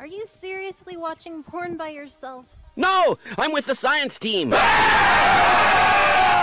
Are you seriously watching porn by yourself? No! I'm with the science team!